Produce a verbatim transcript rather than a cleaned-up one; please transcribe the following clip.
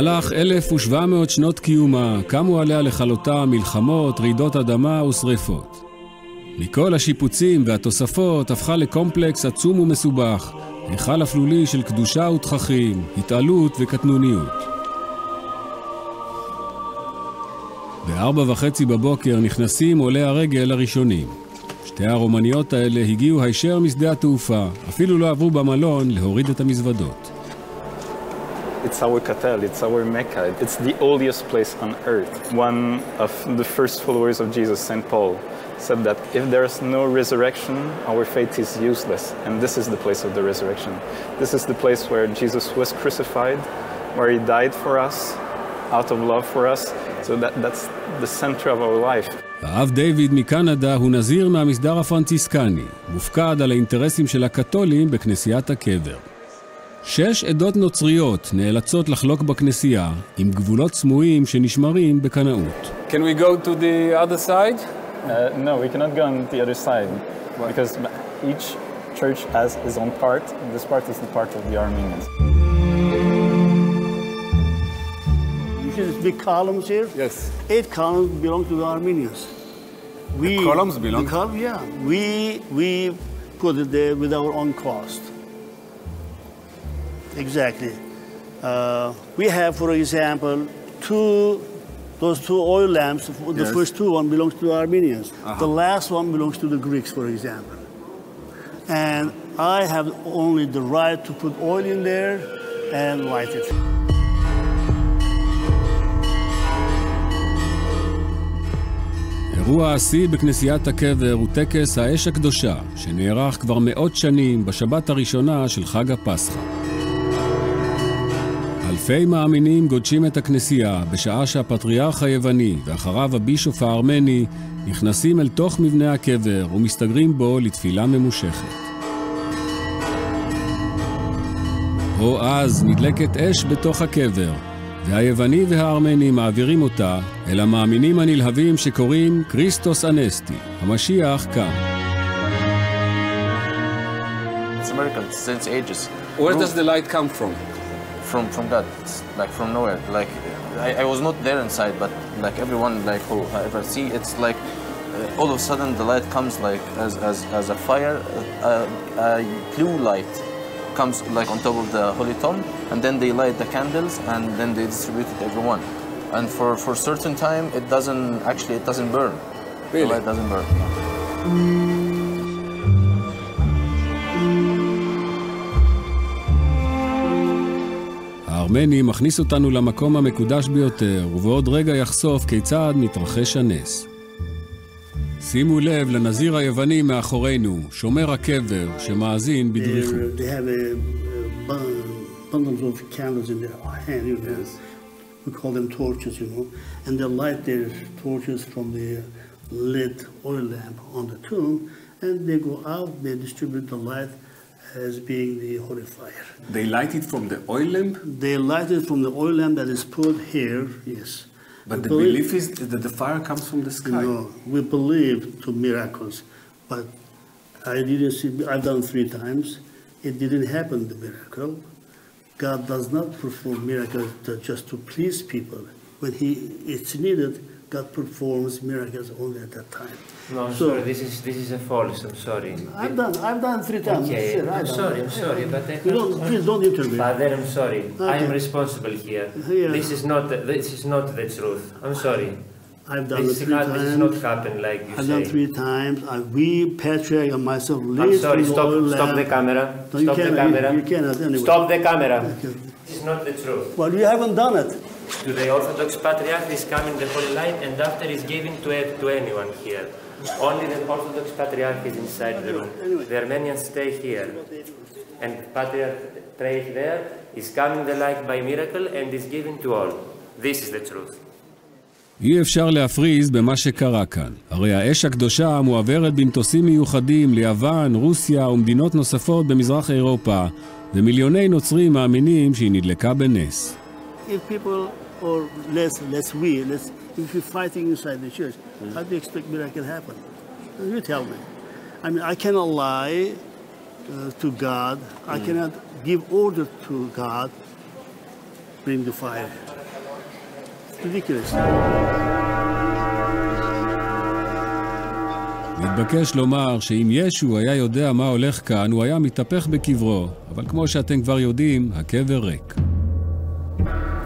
במהלך אלף ושבע מאות שנות קיומה קמו עליה לכלותה מלחמות, רעידות אדמה ושריפות. מכל השיפוצים והתוספות הפכה לקומפלקס עצום ומסובך, היכל אפלולי של קדושה ותככים, התעלות וקטנוניות. בארבע וחצי בבוקר נכנסים עולי הרגל הראשונים. שתי הרומניות האלה הגיעו הישר משדה התעופה, אפילו לא עברו במלון להוריד את המזוודות. It's our Katel, it's our Mecca, it's the holiest place on earth. One of the first followers of Jesus, Saint Paul, said that if there is no resurrection, our faith is useless. And this is the place of the resurrection. This is the place where Jesus was crucified, where he died for us, out of love for us. So that, that's the center of our life. האב דיוויד מקנדה הוא נזיר מהמסדר הפרנציסקני, מופקד על האינטרסים של הקתולים בכנסיית הקבר. שש עדות נוצריות נאלצות לחלוק בכנסייה עם גבולות סמויים שנשמרים בקנאות. Can we go to the other side? Uh, no, we cannot go on the other side. Why? Because each church has its own part. And this part is the part of the Armenians. You see these big columns here? Yes. Eight columns belong to the Armenians. We, the columns belong? The column, yeah. We, we put it there with our own cost. Exactly. Uh, we have, for example, two, those two oil lamps. The yes. first two one belongs to the Armenians. Uh-huh. The last one belongs to the Greeks, for example. And I have only the right to put oil in there and light it. אירוע השיא בכנסיית הקבר הוא טקס האש הקדושה, שנערך כבר מאות שנים בשבת הראשונה של חג הפסחא. אלפי מאמינים גודשים את הכנסייה בשעה שהפטריארך היווני ואחריו הבישוף הארמני נכנסים אל תוך מבנה הקבר ומסתגרים בו לתפילה ממושכת. או אז נדלקת אש בתוך הקבר, והיווני והארמני מעבירים אותה אל המאמינים הנלהבים שקוראים קריסטוס אנסטי, המשיח קם. It's a miracle since ages. Where does the light come from? From from God, it's like from nowhere. Like I, I was not there inside, but like everyone like who I ever see, it's like uh, all of a sudden the light comes like as as as a fire, a, a blue light comes like on top of the holy tomb, and then they light the candles and then they distribute it to everyone. And for for certain time, it doesn't actually it doesn't burn. Really? The light doesn't burn. הארמני מכניס אותנו למקום המקודש ביותר, ובעוד רגע יחשוף כיצד מתרחש הנס. שימו לב לנזיר היווני מאחורינו, שומר הקבר, שמאזין בדריכות. They have a, a bundles of candles in their hand, you know. We call them torches, you know. And they light their torches from the lit oil lamp on the tomb, and they go out, they distribute the light as being the holy fire. They light it from the oil lamp? They light it from the oil lamp that is put here, yes. But we the believe, belief is that the fire comes from the sky. No, we believe to miracles, but I didn't see, I've done three times. It didn't happen, the miracle. God does not perform miracles to, just to please people. When he, it's needed, God performs miracles only at that time. No, I'm so, sorry, this is this is a false, I'm sorry. I've done, I've done three times. Okay, Sure, I'm done. sorry, I'm sorry, but I You don't, please don't intervene. Father, I'm sorry. Okay. I'm responsible here. Yeah. This is not this is not the truth. I'm sorry. I've done This it is three not times. this is not happened like you I've say. done three times. I, we, Patriarch and myself, I'm lead sorry, from stop the oil stop lamp. the camera. No, you Stop the cannot, camera. You, you cannot anyway. Stop the camera. Okay. This is not the truth. Well, you haven't done it. To the Orthodox Patriarch is coming the holy light, and after is given to to anyone here. Only the Orthodox Patriarch is inside the room. The Armenians stay here, and Patriarch prays there. Is coming the light by miracle and is given to all. This is the truth. אי אפשר להפריז במה שקרה כאן. הרי האש הקדושה מועברת במטוסים מיוחדים ליוון, רוסיה ומדינות נוספות במזרח אירופה, ומיליוני נוצרים מאמינים שהיא נדלקה בנס. If people, or less, less we, less, if you're fighting inside the church, mm. how do you expect miracle to happen? You tell me. I mean, I cannot lie uh, to God. Mm. I cannot give order to God, bring the fire. ridiculous. מתבקש לומר שאם ישו היה יודע מה הולך כאן, הוא היה מתהפך בקברו, אבל כמו שאתם כבר יודעים, הקבר ריק.